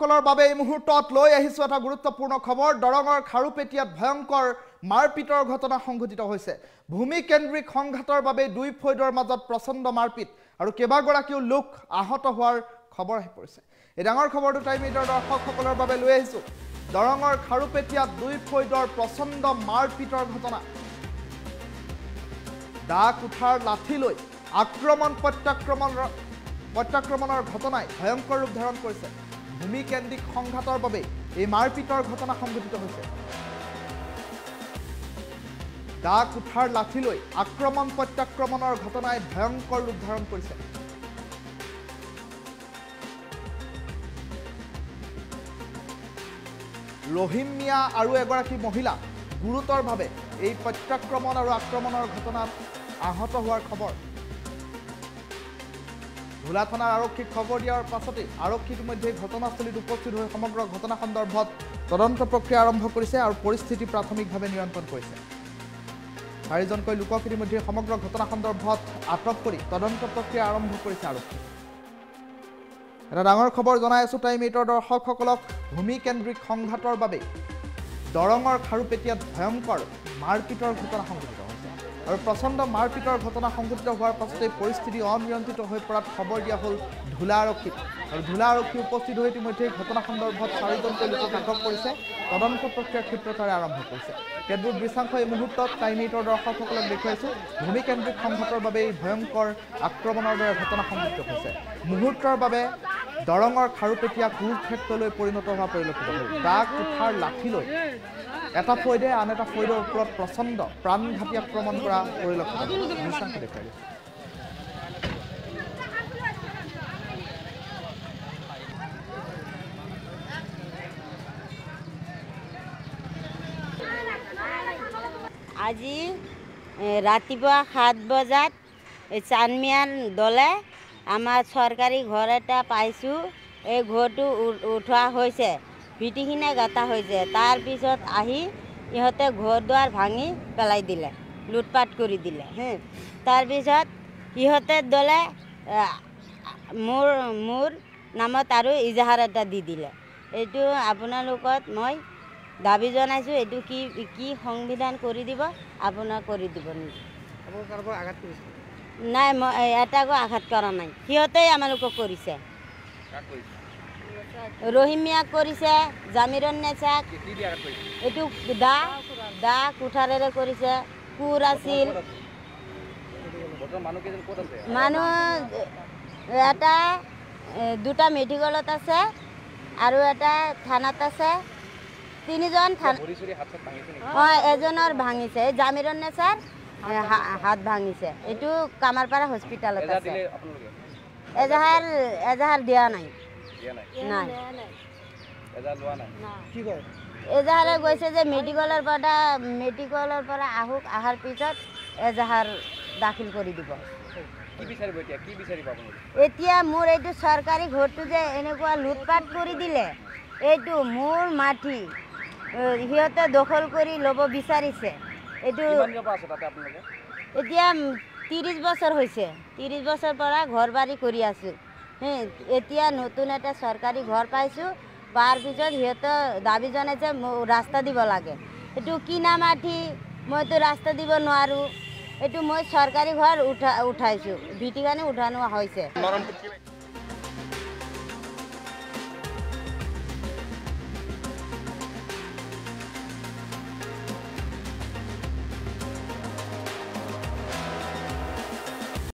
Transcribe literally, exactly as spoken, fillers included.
সকলৰ বাবে এই মুহূৰ্তত লৈ আহিছো এটা গুৰুত্বপূৰ্ণ খবৰ দৰঙৰ খাৰুপেটিয়াত ভয়ংকৰ মাৰপিটৰ ঘটনা সংঘটিত হৈছে ভূমি কেন্দ্ৰিক সংঘাতৰ বাবে দুই ফৈদৰ মাজত প্ৰচণ্ড মাৰপিট আৰু কেইবাগৰাকীও লোক আহত হোৱাৰ খবৰ আহি পৰিছে এই ডাঙৰ খবৰটো টাইম এইটৰ দৰ্শকসকলৰ বাবে লৈ আহিছো দৰঙৰ খাৰুপেটিয়াত দুই ফৈদৰ প্ৰচণ্ড মাৰপিটৰ ঘটনা দা কুঠাৰ লাঠি লৈ আক্ৰমণ প্ৰত্যাক্ৰমণৰ প্ৰত্যাক্ৰমণৰ ঘটনাই ভয়ংকৰ ৰূপ ধাৰণ কৰিছে ভূমি কেন্দ্ৰিক সংঘাতৰ বাবে এই মাৰপিটৰ ঘটনা সংঘটিত হৈছে দা কুঠাৰ লাঠি লৈ আক্ৰমণ প্ৰত্যাক্ৰমণৰ ঘটনাই ভয়ংকৰ ৰূপ ধাৰণ কৰিছে ৰহিম মিয়া আৰু এগৰাকী মহিলা গুৰুতৰভাৱে এই প্ৰত্যাক্ৰমণ আৰু আক্ৰমণৰ ঘটনাত আহত হোৱাৰ খবৰ ধুলা থানাৰ আৰক্ষীক খবৰ দিয়াৰ পাছতে আৰক্ষী ইতিমধ্যে ঘটনাস্থলীত উপস্থিত হৈ সমগ্ৰ ঘটনা সন্দৰ্ভত তদন্ত প্ৰক্ৰিয়া আৰম্ভ কৰিছে আৰু পৰিস্থিতি প্ৰাথমিকভাৱে নিয়ন্ত্ৰণ কৰিছে চাৰিজনকৈ লোকক ইতিমধ্যে সমগ্ৰ ঘটনা সন্দৰ্ভত আটক কৰি তদন্ত প্ৰক্ৰিয়া আৰম্ভ কৰিছে আৰক্ষী এটা ডাঙৰ খবৰ জনাই আছো টাইম এইটৰ দৰ্শকসকলক ভূমি কেন্দ্ৰিক সংঘাতৰ বাবে দৰঙৰ খাৰুপেটিয়াত ভয়ংকৰ মাৰপিটৰ ঘটনা সংঘটিত হৈছে আৰু প্ৰচণ্ড মাৰপিটৰ ঘটনা সংঘটিত হোৱাৰ পাছতে পৰিস্থিতি অনিয়ন্ত্ৰিত হৈ পৰাত খবৰ দিয়া হ'ল ধুলা আৰক্ষীক আৰু ধুলা আৰক্ষী উপস্থিত হৈ ইতিমধ্যে ঘটনা সন্দৰ্ভত চাৰিজনকৈ লোকক আটক কৰিছে তদন্ত প্ৰক্ৰিয়া ক্ষেত্ৰতাৰে আৰম্ভ কৰিছে কেতবোৰ দৃশ্যাংশ এই মুহূৰ্তত টাইম এইটৰ দৰ্শকসকলক দেখুৱাইছো ভূমি কেন্দ্ৰিক সংঘাতৰ বাবে এই ভয়ংকৰ আক্ৰমণৰ দৰে ঘটনা সংঘটিত হৈছে মুহূৰ্তৰ বাবে দৰঙৰ খাৰুপেটিয়া কুৰুক্ষেত্ৰলৈ পৰিণত হোৱা পৰিলক্ষিত হ'ল দা কুঠাৰ লাঠি লৈ এটা ফৈদে আন এটা ফৈদৰ ওপৰত প্ৰচণ্ড প্ৰাণঘাতী আক্ৰমণ কৰা পৰিলক্ষিত হ'ল দৃশ্যাংশ দেখুৱাই দিছে আজি ৰাতিপুৱা সাত বজাত চানমিয়াৰ দলে আমাৰ চৰকাৰী ঘৰ এটা পাইছোঁ এই ঘৰটো উঠোৱা হৈছে ভিটিখিনি গাঁথা হৈছে তাৰপিছত আহি ইহঁতে ঘৰ দুৱাৰ ভাঙি পেলাই দিলে লুটপাট কৰি দিলে হে তাৰপিছত ইহঁতে দলে মোৰ মোৰ নামত আৰু ইজাহাৰ এটা দি দিলে এইটো আপোনালোকত মই দাবী জনাইছোঁ এইটো কি কি সংবিধান কৰি দিব আপোনাৰ কৰি দিব নেকি নাই মই এটাকো আঘাত কৰা নাই সিহঁতেই আমালোকক কৰিছে ৰহিম মিয়াক কৰিছে জামিৰন নেচাক এইটো দা দা কুঠাৰেৰে কৰিছে কোৰ আছিল মানুহ এটা দুটা মেডিকেলত আছে আৰু এটা থানাত আছে তিনিজন হয় এজনৰ ভাঙিছে জামিৰন নেচাৰ হাত ভাঙিছে এইটো কামাৰপাৰা হস্পিটেলত আছে এজাহাৰ এজাহাৰ দিয়া নাই নাই এজাহাৰে গৈছে যে মেডিকেলৰ পৰা মেডিকেলৰ পৰা আহক অহাৰ পিছত এজাহাৰ দাখিল কৰি দিব এতিয়া মোৰ এইটো চৰকাৰী ঘৰটো যে এনেকুৱা লুটপাট কৰি দিলে এইটো মোৰ মাটি সিহঁতে দখল কৰি ল'ব বিচাৰিছে এইটো এতিয়া ত্ৰিছ বছৰ হৈছে ত্ৰিছ বছৰ পৰা ঘৰ বাৰী কৰি আছোঁ এতিয়া নতুন এটা চৰকাৰী ঘৰ পাইছোঁ পোৱাৰ পিছত সিহঁতে দাবী জনাইছে ৰাস্তা দিব লাগে এইটো কিনা মাটি মইতো ৰাস্তা দিব নোৱাৰোঁ এইটো মই চৰকাৰী ঘৰ উঠা উঠাইছোঁ ভিটিকানি উঠানো হৈছে